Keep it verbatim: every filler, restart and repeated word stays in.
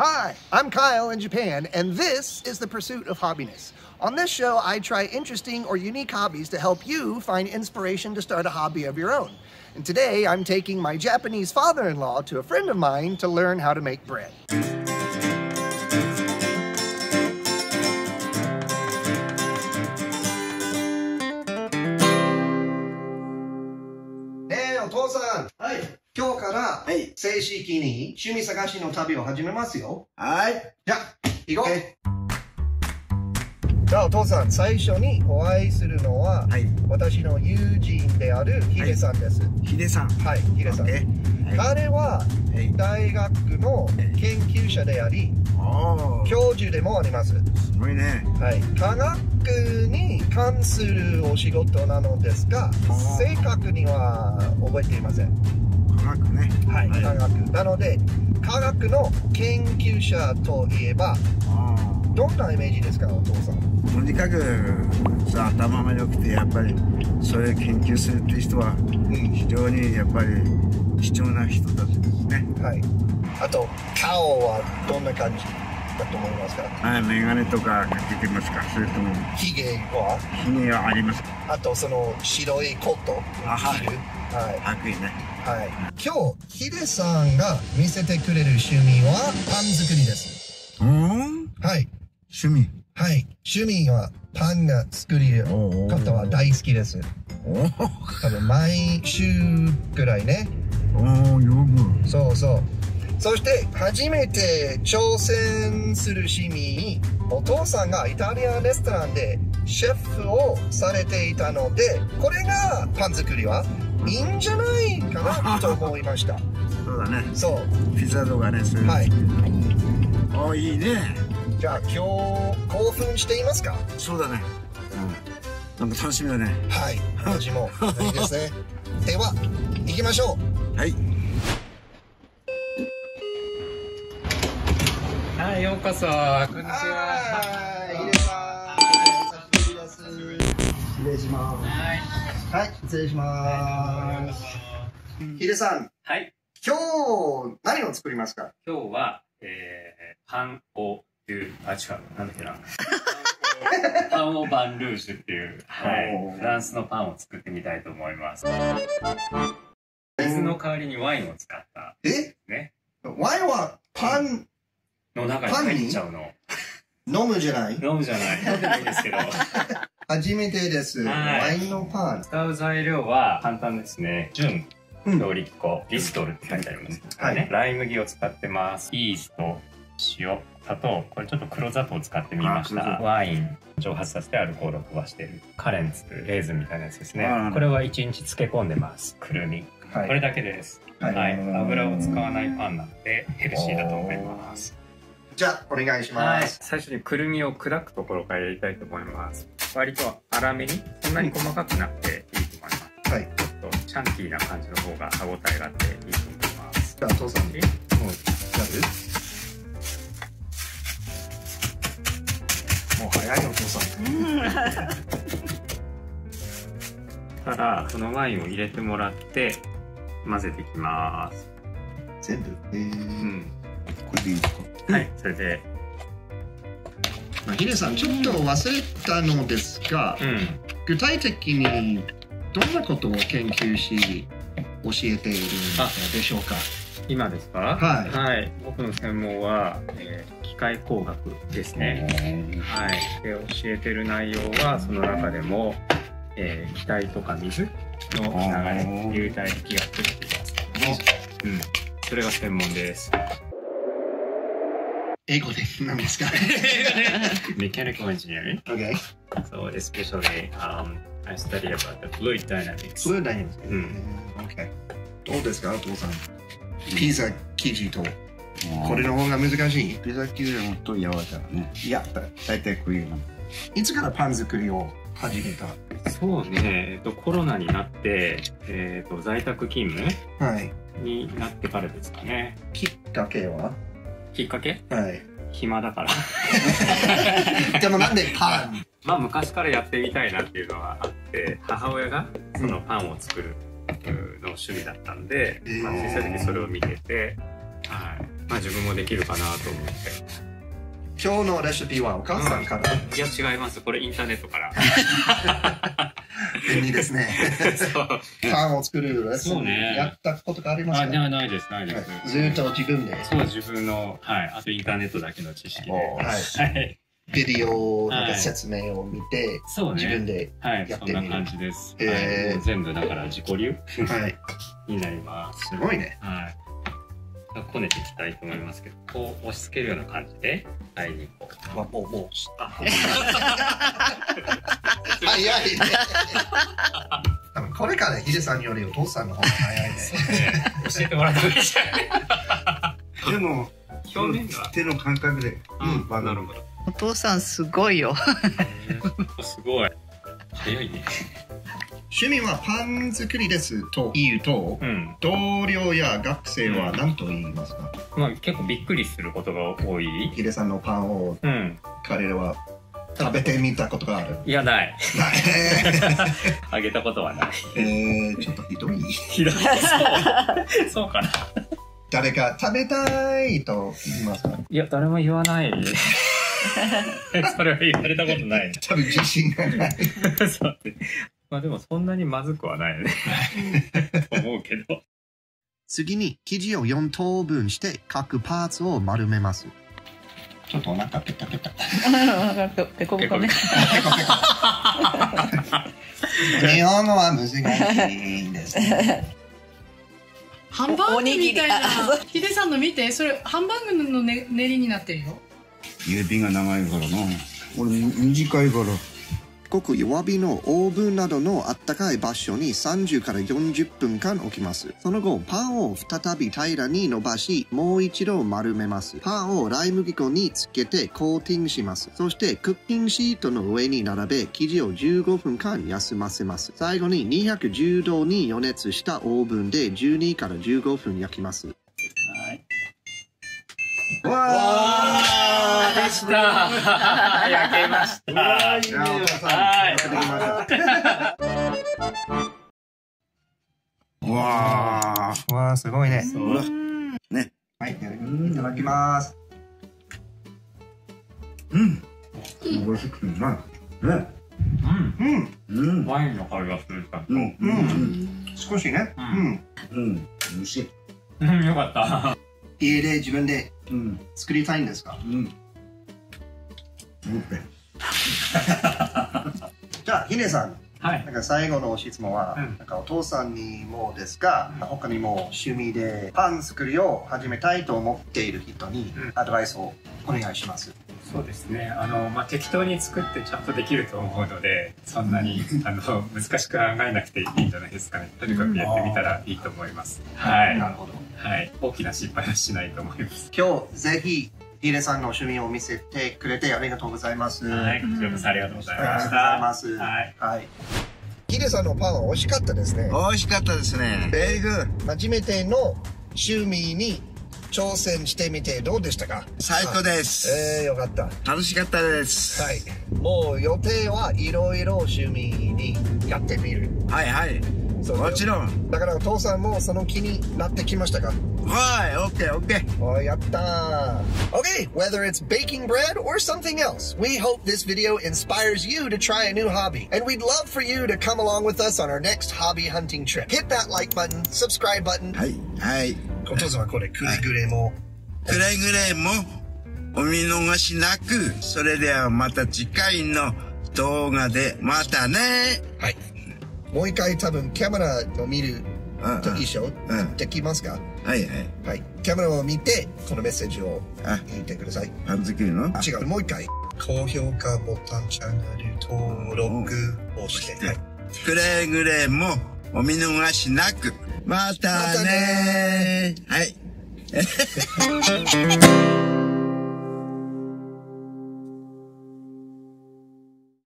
Hi, I'm Kyle in Japan, and this is The Pursuit of Hobbiness. On this show, I try interesting or unique hobbies to help you find inspiration to start a hobby of your own. And today, I'm taking my Japanese father-in-law to a friend of mine to learn how to make bread. お父さん、はい、今日から、はい、正式に趣味探しの旅を始めますよ。はい。じゃあ、行こう。じゃあ、お父さん、最初にお会いするのは、はい、私の友人であるヒデさんです。はい、ヒデさん。はい、ヒデさん。はい、彼は、大学の研究者であり、はい、教授でもあります。すごいね。はい。科学に関するお仕事なのですが、正確には覚えていません。科学ね。はい、科学。なので、科学の研究者といえば、どんなイメージですか、お父さん。とにかくさ、頭が良くて、やっぱりそういう研究するっていう人は、非常にやっぱり貴重な人たちですね。はい。あと、顔はどんな感じだと思いますか。はい、メガネとかかけてますか。それともヒゲはヒゲはありますか。あとその白いコート着る。はい。かっこいいね。はい。今日ヒデさんが見せてくれる趣味はパン作りです。うん。はい。趣味。はい。趣味はパンが作りる方は大好きです。多分毎週くらいね。おお、よく。そうそう。そして初めて挑戦する趣味、お父さんがイタリアンレストランでシェフをされていたので、これがパン作りはいいんじゃないかなと思いました。そうだね。そう。ピザとかね、そういう。はい。あ、いいね。じゃあ今日興奮していますか。そうだね。うん。なんか楽しみだね。はい。私もいいですね。では行きましょう。はい。 はい、ようこそ。こんにちは。 はい、ヒデさん。久しぶりです。失礼します。はい。はい、失礼します。ヒデさん。はい。今日、何を作りますか。 今日は、えー、パンオール、あ、違う、なんだっけな。パンオーバンルージュっていう、はい、フランスのパンを作ってみたいと思います。水の代わりにワインを使った。 え？ね。ワインはパン、 の中に入っちゃうの。 飲むじゃない？ 飲むじゃない。飲んでもいいですけど。 初めてです。ワインのパン。 使う材料は簡単ですね。純、強力粉、ビストルって書いてあります。はい。ライ麦を使ってます。イースト、塩、砂糖。これちょっと黒砂糖を使ってみました。ワイン、蒸発させてアルコールを飛ばしている。カレンツ、レーズンみたいなやつですね。これはいちにち漬け込んでます。くるみ。これだけです。はい。油を使わないパンなのでヘルシーだと思います。 じゃあ、お願いします。 最初にくるみを砕くところからやりたいと思います。割と粗めに、そんなに細かくなっていいと思います。はい。ちょっとチャンキーな感じの方が歯応えがあっていいと思います。 じゃあ、お父さんに。もう、やる？もう早いよ、お父さん。 たら、このワインを入れてもらって、混ぜていきます。 全部？えー、うん。これでいいですか？はい、 それで。 ヒデさん、ちょっと忘れたのですが、うん、具体的にどんなことを研究し、教えているのでしょうか。 今ですか？はい。はい。僕の専門は、えー、機械工学ですね。はい。で、教えてる内容は、その中でも、えー、気体とか水の流れ、流体力学って言いますけども、うん。それが専門です。 英語で何ですか？ Mechanical engineering. Okay. So especially, um, I study about the fluid dynamics. Fluid dynamics. うん。Okay. どうですか、お父さん。ピザ生地とこれの方が難しい？ピザ生地はもっと柔らかいね。いや、大体こういうの。いつからパン作りを始めた？ そうね、えっとコロナになって、えっと在宅勤務になってからですかね。 きっかけは？ きっかけ？ はい。 暇だから。 でもなんでパン？ まあ昔からやってみたいなっていうのはあって、母親がそのパンを作るの趣味だったんで、まあ小さい時それを見てて、はい。 まあ自分もできるかなと思って。 今日のレシピはお母さんから？ いや違います。これインターネットから。 便利ですね。パンを作るレッスンやったことがありますか？ あ、ないですないです。 ずっと自分で。 そう自分のはいあとインターネットだけの知識で。はい。 ビデオなんか説明を見て自分でやってみる。 そんな感じです。全部だから自己流になります。 すごいね。 はい。こねていきたいと思いますけど、こう押し付けるような感じで、はいにこう。 もうもう。早いね。多分これからヒデさんよりお父さんの方が早いね。 教えてもらってもいいじゃん。でも表面が手の感覚で。 うん、なるほど。 お父さんすごいよ。 すごい。早いね。 趣味はパン作りですと言うと、うん、同僚や学生は何と言いますか？ うん、まあ結構びっくりすることが多い。 ヒデさんのパンを、うん、彼らは食べてみたことがある？ いやない。あげたことはない。 えー、ちょっとひどい。 ひどい。そう。そうかな。 誰か食べたいと言いますか？ いや誰も言わない。それは言われたことない。 多分自信がない。 そうまあでもそんなにまずくはないね。と思うけど。 次に生地をよん等分して各パーツを丸めます。ちょっとお腹ペタペタ。 ペコペコね。 日本語は難しいですね。 ハンバーグみたいな。ヒデさんの見て、それハンバーグのね練りになってるよ。 指が長いからな。俺短いから。 ごく弱火のオーブンなどのあったかい場所にさんじゅうからよんじゅっぷんかん置きます。その後、パンを再び平らに伸ばし、もう一度丸めます。パンをライ麦粉につけてコーティングします。そして、クッキングシートの上に並べ、生地をじゅうごふんかん休ませます。最後ににひゃくじゅうどに予熱したオーブンでじゅうにからじゅうごふん焼きます。はい。 わーでした。焼けました。はい。 わー。わー、すごいね。ね。はい、いただきます。 うん。美味しくてうまい。ね。 うん。うん。ワインの香りがするか。うん。うん。 少しね。うん。 うん。美味しい。 うん、よかった。 家で自分で作りたいんですか？うん。じゃあヒデさん、はい、なんか最後の質問は、うん、なんかお父さんにもですが、うん、他にも趣味でパン作りを始めたいと思っている人にアドバイスをお願いします。 そうですね。あのまあ適当に作ってちゃんとできると思うので、そんなにあの難しく考えなくていいんじゃないですかね。とにかくやってみたらいいと思います。はい。なるほど。はい。大きな失敗はしないと思います。 今日ぜひヒデさんの趣味を見せてくれてありがとうございます。 はい。こちらこそありがとうございました。 ありがとうございます。はい。はい。ヒデさんのパンは美味しかったですね。 美味しかったですね。 ベリグー。初めての趣味に挑戦してみてどうでしたか？ 最高です。 えー、よかった。 楽しかったです。 はい。もう予定はいろいろ趣味にやってみる。 はいはい。もちろん。 だからお父さんもその気になってきましたか？ はい、オッケーオッケー。 お、やったー。Okay, whether it's baking bread or something else, we hope this video inspires you to try a new hobby. And we'd love for you to come along with us on our next hobby hunting trip. Hit that like button, subscribe button. はい、はい。 お父さんはこれ、くれぐれも。 くれぐれもお見逃しなく。それではまた次回の動画でまたね。 はい。もう一回多分カメラを見ると一緒できますか？ はいはい。 はい。カメラを見てこのメッセージを言ってください。 パン作りの？ 違う。もう一回。高評価ボタン、チャンネル登録をして。 くれぐれもお見逃しなく。またねー。はい。